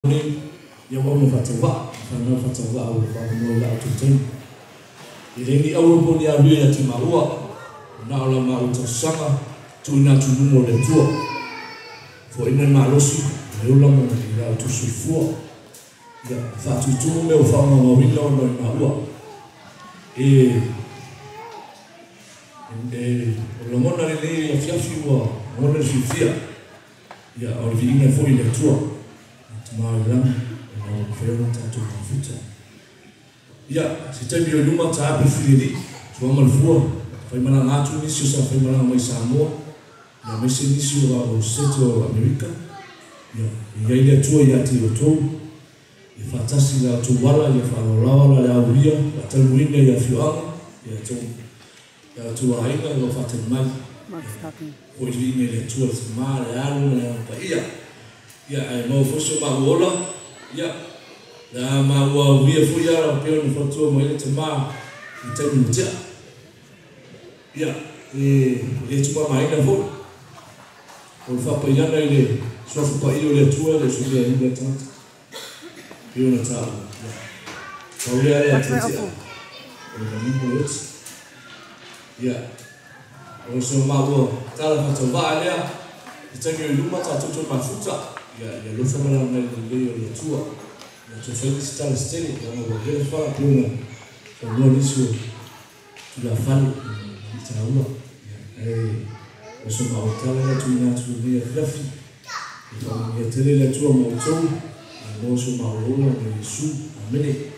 yang orang fatwa, karena fatwa awal mula tujuan. Ini awal pun dia biar cuma awak, nak lama ucap sama, tuna tunu mula tua. For ini malusi, ulang mula tu sifua. Ya, fatu tunu me ufama mawila orang awak. Ulang mana ini fiafi wa, mana fifia. Ya, orang ini foi le tua. Malam, firman satu mafuta. Ya, setiap dia rumah tak berfiri, cuma malfua. Firman ngatu ni susah, firman mai Samoa, ya mesin ni susah Australia, Amerika. Ya, dia tua ya tio tu. Ya fantasi la tu wala ya falawala la uria, atamuina ya fiang, ya tu aina ya fatin mai. Kau ini dia tua semua, ya lu apa iya. Ya, mau foto magola, ya, dah mau via fuya, pion foto mau ini cuma kita muda, ya, dia cuma main dah pun, kalau fakta yang lain, suatu kali dia tua, dia sudah ini datang, pion tahu, ya, kalau dia ada cerita, kalau ini boleh, ya, kalau semua mau, kalau foto bahagia, kita ni rumah satu cuma futa. Ya, lo sama orang lain dia yang tua, yang sesuai secara sendiri, yang berbeda faham punya, semua isu sudah faham, bicara Allah. Semua orang tu yang dia grafi, kalau dia terlihat tua mau tahu, mau semua orang yang isu, amin.